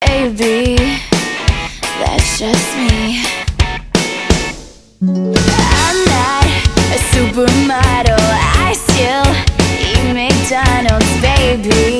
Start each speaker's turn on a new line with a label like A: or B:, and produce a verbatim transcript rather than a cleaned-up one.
A: baby, that's just me. I'm not a supermodel, I still eat McDonald's, baby.